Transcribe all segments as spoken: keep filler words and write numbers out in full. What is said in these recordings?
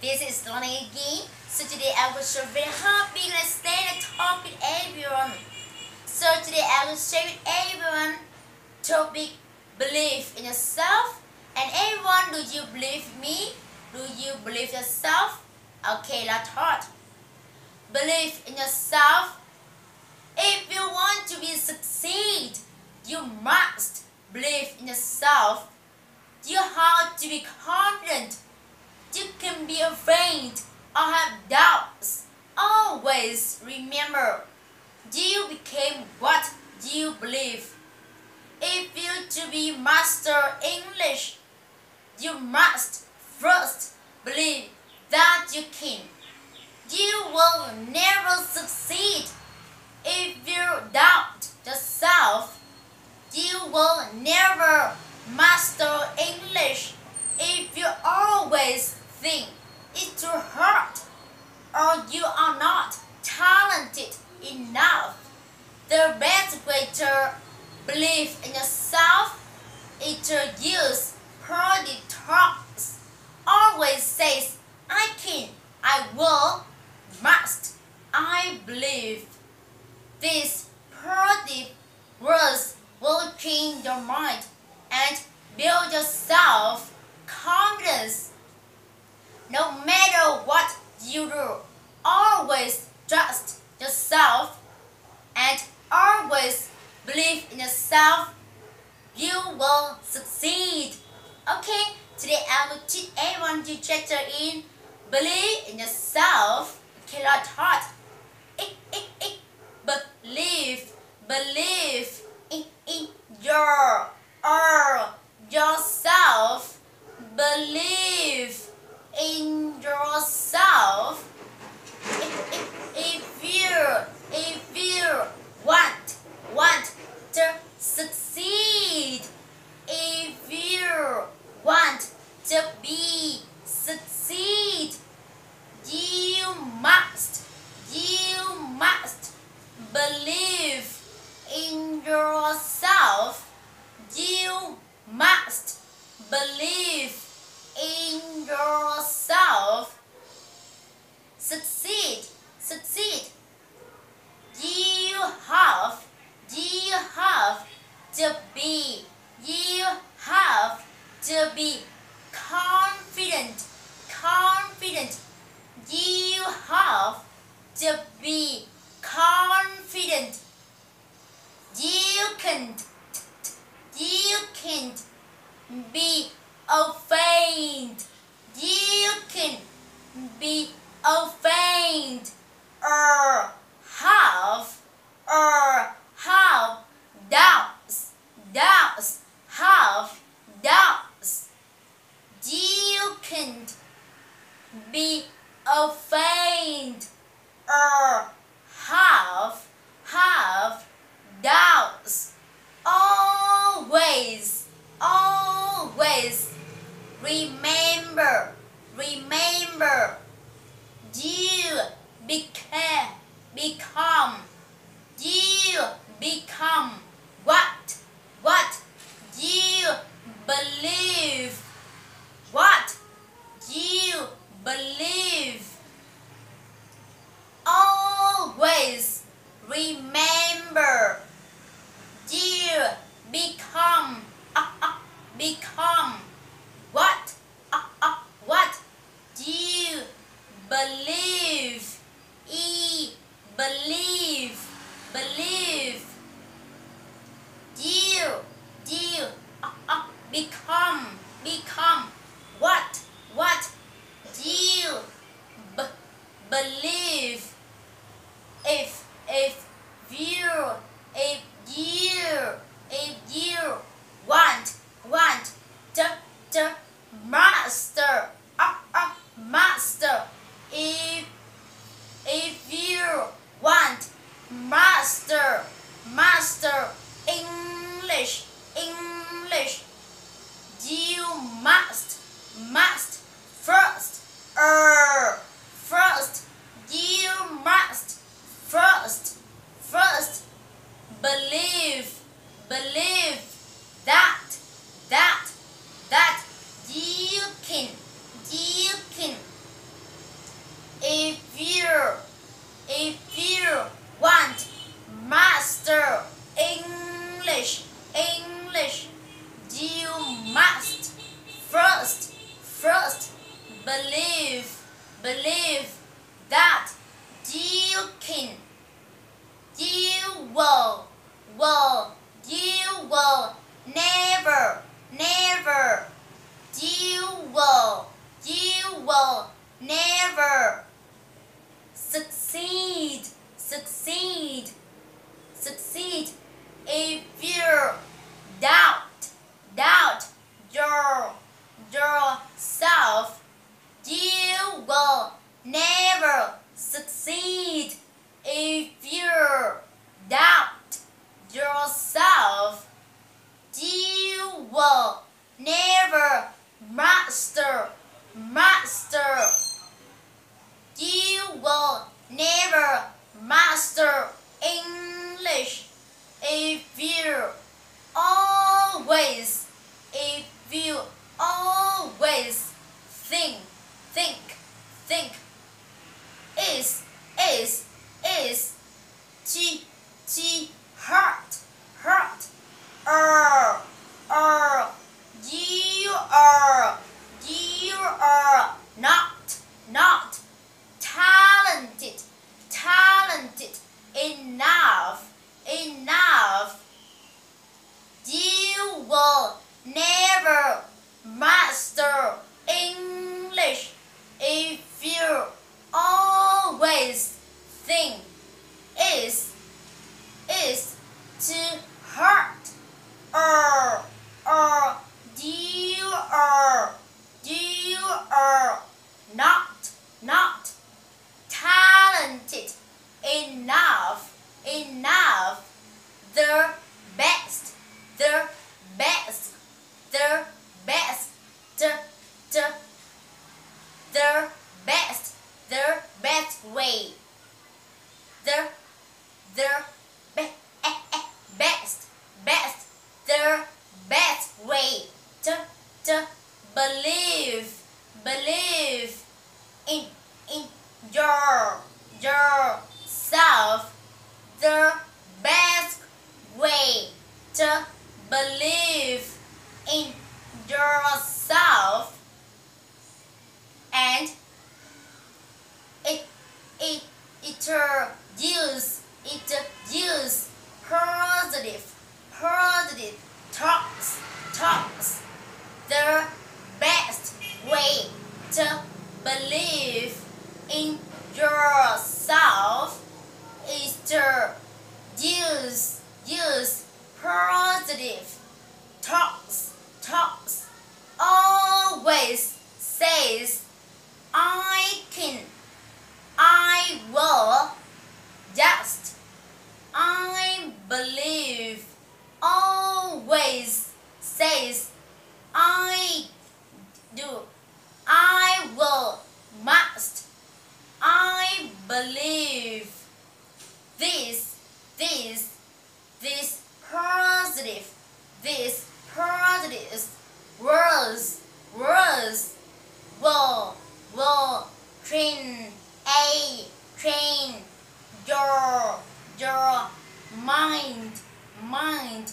This is Lonnie again. So today I will show you how big and stand and talk with everyone. So today I will share with everyone topic believe in yourself. And everyone, do you believe me? Do you believe yourself? Okay, let's start. Believe in yourself. If you want to be succeed, you must believe in yourself. You have to be confident. You can be afraid or have doubts. Always remember, you became what you believe. If you to be master English, you must first believe that you can. You will never succeed if you doubt yourself. You will never master English if you always think it's too hard or you are not talented enough. The best way to believe in yourself is to use positive talks. Always says, I can, I will, must, I believe. These positive words will change your mind and build your self-confidence. No matter what you do, always trust yourself and always believe in yourself. You will succeed. Okay, today I will teach everyone to chapter in believe in yourself. Okay, let's start. Ik, ik, ik. Believe, believe in, in your or yourself. Believe in yourself. If, if, if you if you want want to succeed, if you want to be succeed, you must you must believe in yourself. You must believe in yourself. Succeed, succeed. You have, you have to be, you have to be confident, confident. You have to be confident. You can't, you can't be afraid. You can be afraid or have or have doubts, doubts, have doubts. You can't be afraid or have have doubts. Always, always remember, remember. You became, become, you become what, what you believe, what you believe. Always remember, you become, uh, uh, become what, uh, uh, what you believe, e, believe, believe. You, you, uh, uh, become, become what, what you b believe. If, if you, if you, if you want, want to, to master, uh, uh, master. If, if you want master, master English, English, you must, must first, er, first, you must first, first believe, believe that, that, that you can, you can will never succeed, succeed, succeed if you doubt, doubt your, yourself. You will never succeed if you doubt yourself. You will never master, master. You will never master English if you always, if you always think, think, think. Is, is, is. T, t, heart, heart. Er, er. You are, you are not, not talented, talented enough, enough. You will never master English if you always think is, is to hurt, or, or. You are, you are not, not talented enough, enough. The best, the best, the best, the, the, the best, the best way. The, the be, eh, eh, best, best, the best way. To, to believe, believe in, in your, yourself. The best way to believe in yourself, and it, it, it use, it use positive, positive thoughts, thoughts. The best way to believe in yourself is to use, use positive thoughts, thoughts. Always says, I can, I will, just, I believe. Always says, I do, I will, must, I believe. This, this, this positive, this positive words, words will, will train, a, train your, your mind, mind,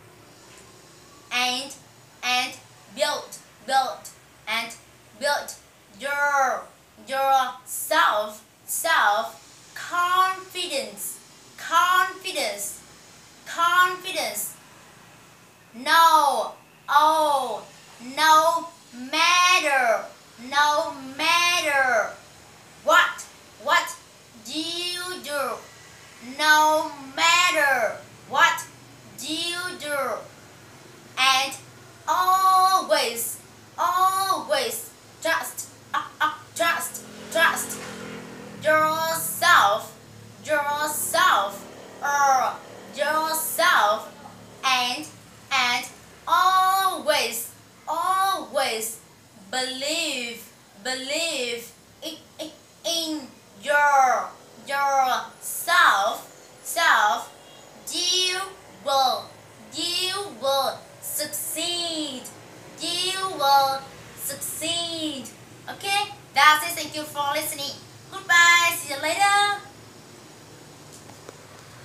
and, and build, build, and build your, yourself, self, confidence, confidence, confidence. No, oh, no matter, no matter what, what do you do, no matter what do you do, and always, always trust, uh, uh, trust, trust yourself, yourself, or yourself, and, and always, always believe, believe in, in, in your, yourself, self. You will, you will succeed, you will succeed. Okay, that's it. Thank you for listening. Goodbye, see you later.